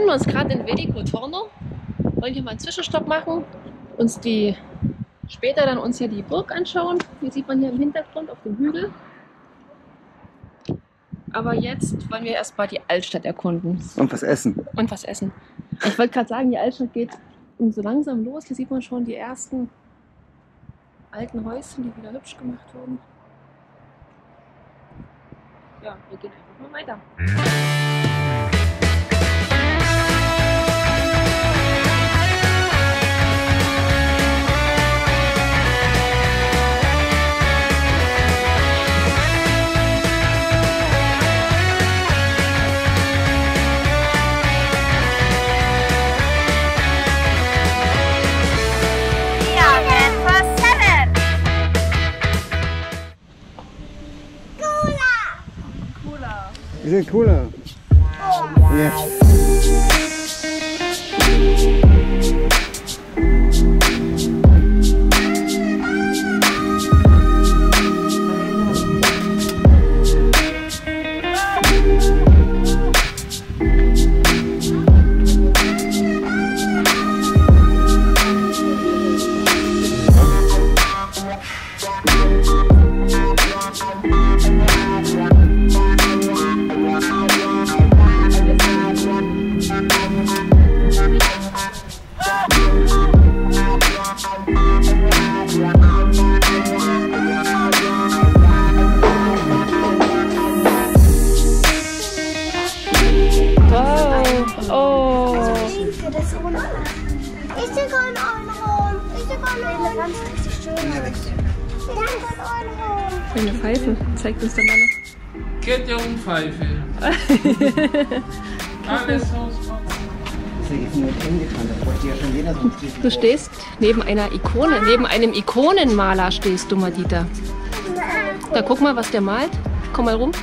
befinden uns gerade in Velico Torno. Wollen hier mal einen Zwischenstopp machen, uns später dann uns hier die Burg anschauen. Die sieht man hier im Hintergrund auf dem Hügel. Aber jetzt wollen wir erstmal die Altstadt erkunden. Und was essen. Und was essen. Ich wollte gerade sagen, die Altstadt geht so langsam los. Hier sieht man schon die ersten alten Häuschen, die wieder hübsch gemacht wurden. Ja, wir gehen einfach mal weiter. Is it cooler? Yeah. Eine Pfeife, zeigt uns der Mann noch. Kette und Pfeife. Alles aus. Du stehst neben einer Ikone, neben einem Ikonenmaler stehst du, Madita. Da guck mal, was der malt. Komm mal rum.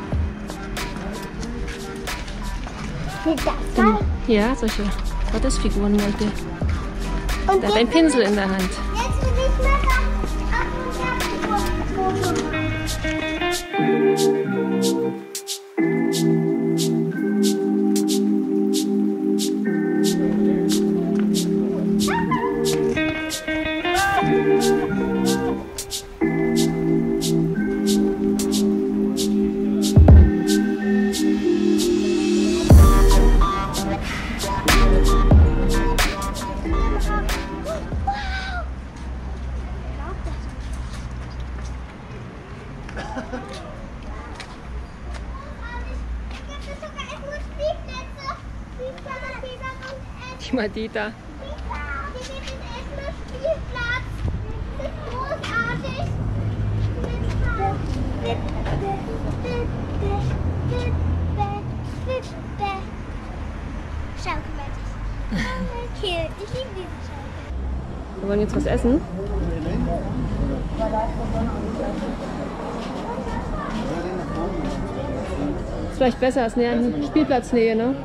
Ja, solche Gottesfiguren malt der. Da hat ein Pinsel in der Hand. Die Madita. Wir wollen jetzt was essen. Ist vielleicht besser als näher an Spielplatznähe, ne?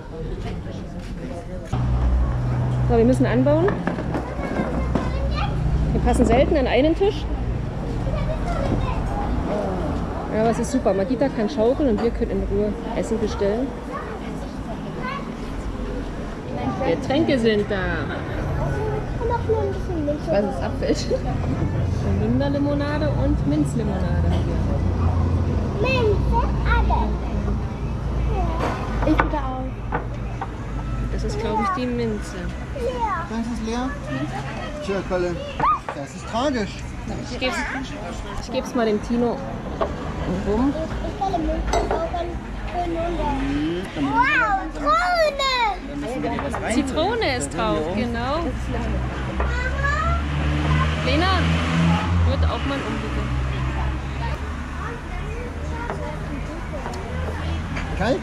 So, wir müssen anbauen. Wir passen selten an einen Tisch. Aber es ist super. Madita kann schaukeln und wir können in Ruhe Essen bestellen. Getränke sind da. Was ist Apfel? Holunderlimonade und Minzlimonade. Ich bitte auch. Das ist, glaube ich, die Minze. Das ist leer. Tja, Kalle, das ist tragisch. Ich gebe es mal dem Tino rum. Wow, Zitrone! Zitrone ist drauf, genau. Lena, wird auch mal umbitte. Kalt?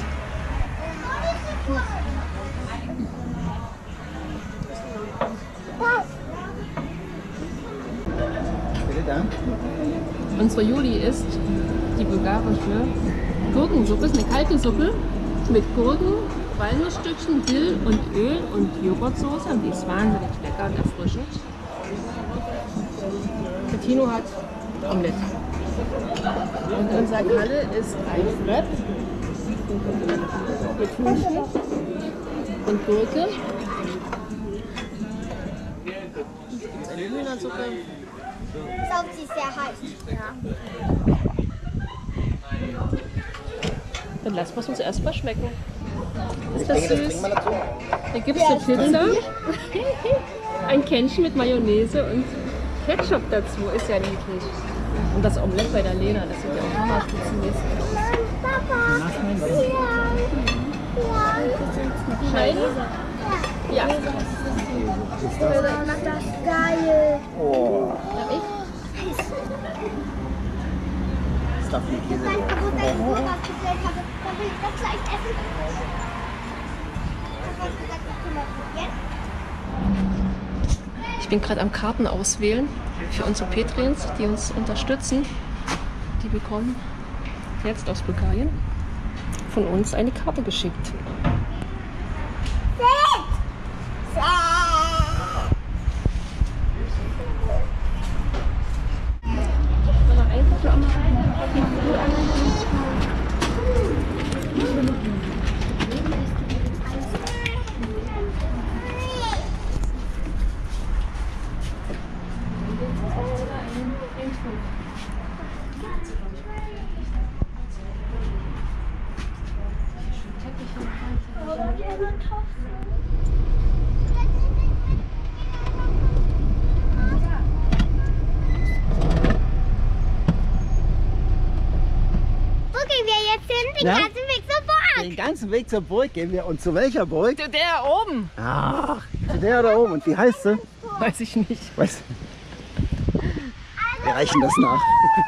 Unsere Juli isst die bulgarische Gurkensuppe. Ist eine kalte Suppe mit Gurken, Walnussstückchen, Dill und Öl und Joghurtsoße. Und die ist wahnsinnig lecker und erfrischend. Der Tino hat Omelette. Und unser Kalle ist ein Wrap mit Hühnchen. Und Gurke. Eine Hühnersuppe. Ist auch sehr heiß. Ja. Dann lassen wir es uns erstmal schmecken. Ist Ich das denke, das süß? bringen wir dazu. Hier gibt es eine Pizza, ein Kännchen mit Mayonnaise und Ketchup dazu. Ist ja niedlich. Und das Omelett bei der Lena, das sieht ja auch hammerspitzenmäßig aus. Papa. Scheiden? Ja. Das macht das geil. Oh, Hab ich? das darf nicht Käse. Wo dein Bruder was bestellt hatte, dann will ich das gleich essen. Das hast du gesagt, das können wir probieren. Ich bin gerade am Karten auswählen für unsere Patreons, die uns unterstützen. Die bekommen jetzt aus Bulgarien von uns eine Karte geschickt. Wo gehen wir jetzt hin? Den Ja? ganzen Weg zur Burg. Den ganzen Weg zur Burg gehen wir. Und zu welcher Burg? Der oben! Ach, zu der da oben. Und wie heißt sie? Weiß ich nicht. Weiß. Wir reichen das nach.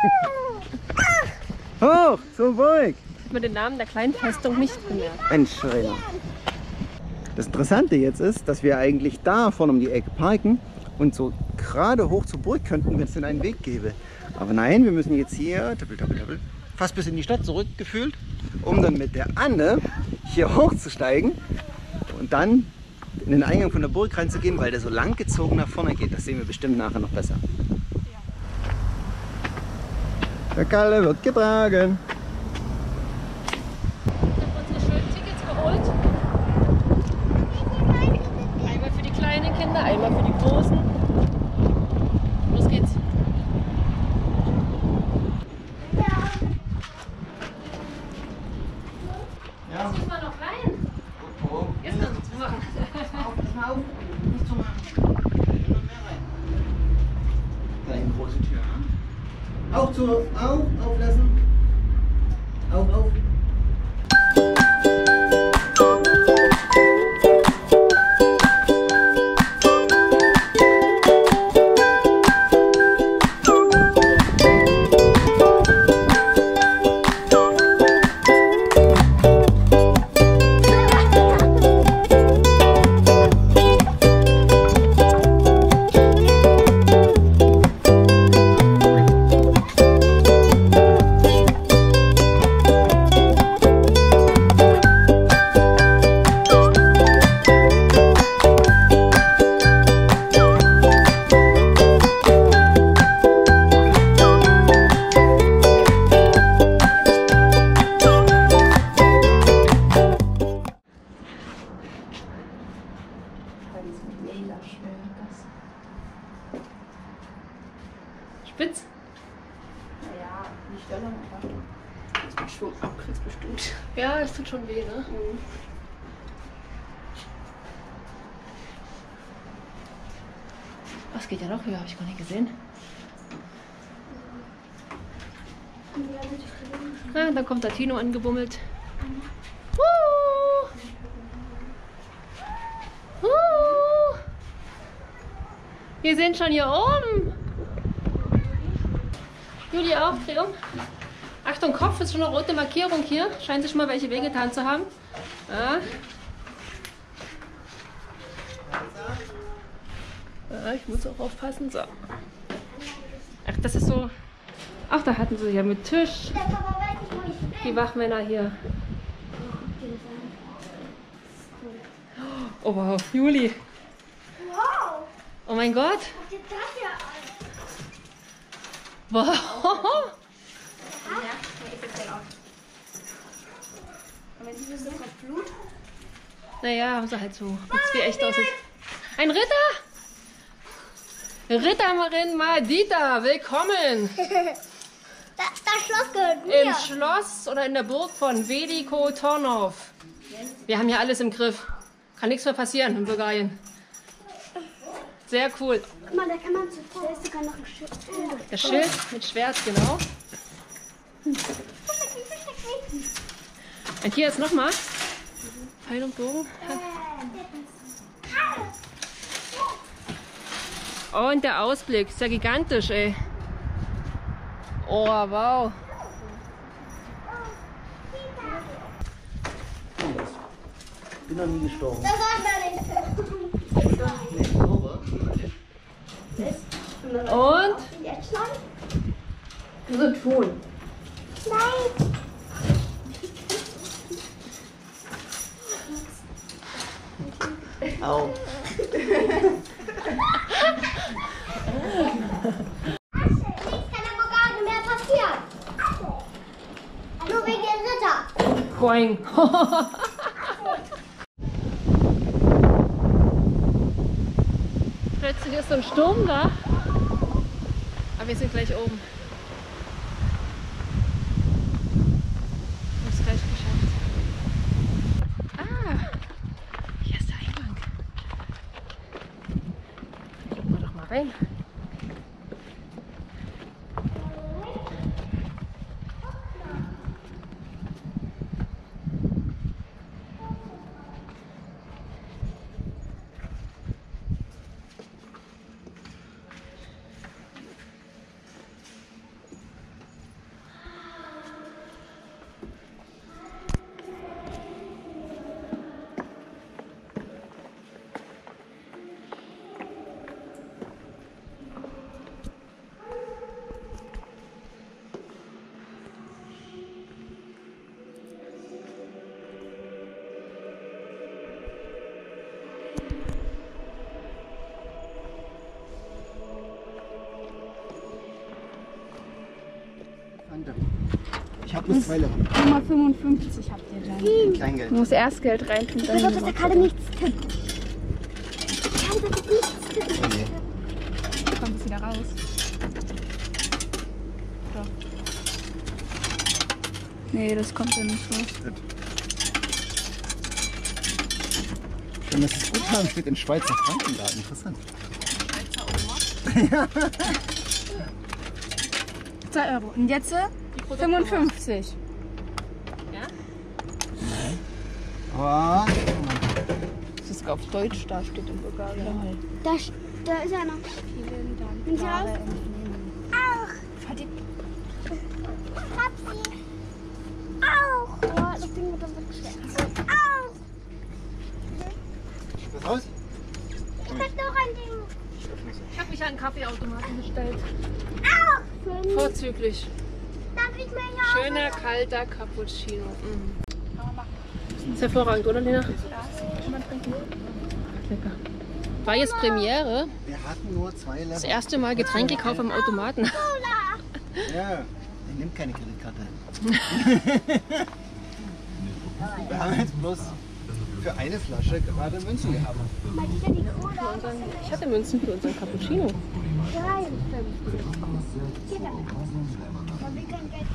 Hoch zur Burg. Ich habe mir den Namen der kleinen Festung nicht gemerkt. Mensch, Verena. Das Interessante jetzt ist, dass wir eigentlich da vorne um die Ecke parken und so gerade hoch zur Burg könnten, wenn es denn einen Weg gäbe. Aber nein, wir müssen jetzt hier fast bis in die Stadt zurückgefühlt, um dann mit der Anne hier hochzusteigen und dann in den Eingang von der Burg reinzugehen, weil der so lang gezogen nach vorne geht. Das sehen wir bestimmt nachher noch besser. Der Kalle wird getragen. Ich habe unsere schönen Tickets geholt. Einmal für die kleinen Kinder, einmal für die großen. Los geht's. Ja. Zieh mal noch rein. Jetzt kannst du zu machen. Pass mal auf, nicht zu machen. Immer mehr rein. Kleine große Tür. Auch zu, auflassen. Auf. Spitz. Naja, nicht doll, aber das mit Schwung abkriegst bestimmt. Ja, es tut schon weh, ne? Was geht ja noch höher? Habe ich gar nicht gesehen. Ah, da kommt der Tino angebummelt. Wir sind schon hier oben. Juli auch, dreh um. Achtung, Kopf ist schon eine rote Markierung hier. Scheint sich schon mal welche wehgetan zu haben. Ja. Ja, ich muss auch aufpassen. So. Ach, das ist so. Ach, da hatten sie ja mit Tisch. Die Wachmänner hier. Oh wow, Juli. Wow. Oh mein Gott. Guck dir das hier an. Wow. Ja, ist jetzt ja auch. Und wenn dieses so mit Blut. Naja, haben sie halt so. Jetzt wie echt aus. Ein Ritter? Ritterin Maldita, willkommen! Das Schloss gehört mir. Im Schloss oder in der Burg von Veliko Tornov. Wir haben hier alles im Griff. Kann nichts mehr passieren in Bulgarien. Sehr cool. Guck mal, da kann man zu da ist sogar noch ein Schild. Das Schild mit Schwert, genau. Und hier ist nochmal Pfeil und Bogen. Und der Ausblick ist ja gigantisch, ey. Oh, wow. Ich bin noch nie gestorben. Das sagt man nicht. Und? Jetzt schon? So tun. Nein. Au. Nichts kann aber gar nicht mehr passieren. Nur wegen dem Ritter. Boing. Plötzlich ist so ein Sturm da. Aber wir sind gleich oben. Wir haben es gleich geschafft. Ah, hier ist der Eingang. Gucken wir doch mal rein. Ich habe nur 2 Level. Nummer 55 habt ihr dann. Kleingeld. Du musst Erstgeld rein tun. Ich glaube, dass der Kalle nichts tippt. Ich kann das nichts tippen. Kommt es wieder raus. So. Nee, das kommt ja nicht raus. Schön, dass es Guthaben steht in Schweizer Franken da. Interessant. 2 Euro. Und jetzt 55. Aber Das ist auf Deutsch, da steht in Bulgarien. Da ist er noch. Vielen Dank. Sind Sie raus? Auch. Verdient. Hab sie. Auch. Oh, das Ding wird doch wirklich schwer. Auch. was raus? Ich krieg noch ein Ding. Ich habe mich an einen Kaffeeautomaten bestellt. Auch. Vorzüglich. Darf ich mir ja Schöner, kalter Cappuccino. Ist hervorragend, oder Lena? Lecker. War jetzt Premiere. Wir hatten nur 2 Level. Das erste Mal Getränke kaufen am Automaten. Cola. Ja, er nimmt keine Kreditkarte. Wir haben jetzt bloß für eine Flasche gerade Münzen gehabt. Meint ihr denn die Cola? Ich hatte Münzen für unseren Cappuccino. 3. Hier dann. Aber wir können Geld.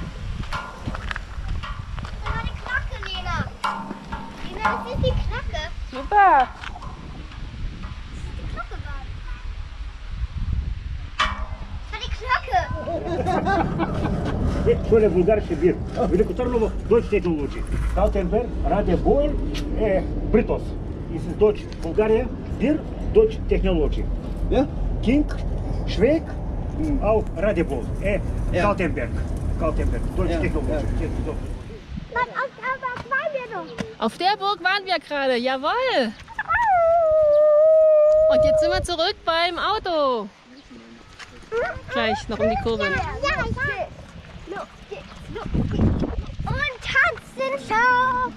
Das war die Knacke, Lena. Lena, das ist die Knacke. Super. Die Knacke war. Das war die Knacke. Школе Български бир. Велико Търново, Deutsch Technology. Kaltenberg, Radio Boel, Britos. This is Deutsch Bulgaria, Beer, Deutsch Technology. Ja? King, Schweig, auch Radio Boel. Ja. Kaltenberg. Kaltenberg, Deutsch Ja, Technology. ja. Mann, auf der was waren wir doch? Auf der Burg waren wir gerade, jawohl. Und jetzt sind wir zurück beim Auto. Gleich noch um die Kurve. Ja, ich will. Und tanzen schon.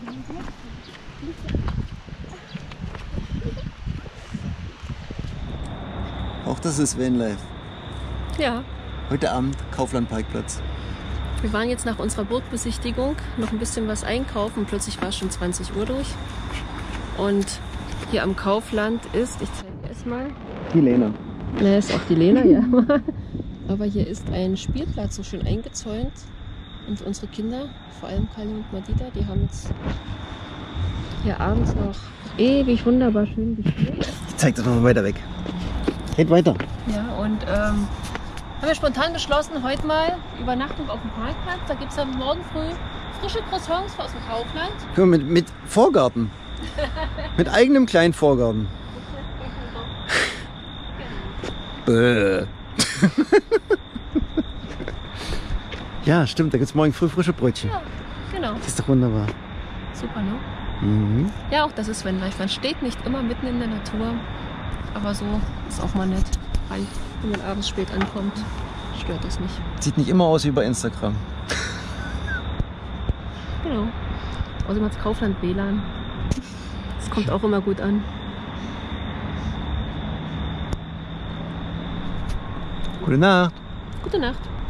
Auch das ist Vanlife. Ja, Heute Abend Kaufland-Parkplatz. wir waren jetzt nach unserer Burgbesichtigung noch ein bisschen was einkaufen. Plötzlich war es schon 20 Uhr durch. Und hier am Kaufland ist, ich zeige es mal. Die Lena. Ne, ist auch die Lena, ja. Aber hier ist ein Spielplatz so schön eingezäunt. Und unsere Kinder, vor allem Kali und Madita, die haben jetzt hier abends noch ewig wunderbar schön gespielt. Ich zeig das mal weiter weg. Geht weiter. Ja, und haben wir spontan beschlossen, heute mal Übernachtung auf dem Parkplatz. Da gibt es dann morgen früh frische Croissants aus dem Kaufland. Guck mal, mit Vorgarten. Mit eigenem kleinen Vorgarten. Bäh. Ja, stimmt, da gibt es morgen früh frische Brötchen. Ja, genau. Das ist doch wunderbar. Super, ne? Mhm. Ja, auch das ist Vanlife. Man steht nicht immer mitten in der Natur, aber so ist auch mal nett. Wenn man abends spät ankommt, stört das nicht. Sieht nicht immer aus wie bei Instagram. Genau. Außerdem hat das Kaufland WLAN. Das kommt auch immer gut an. Gute Nacht. Gute Nacht.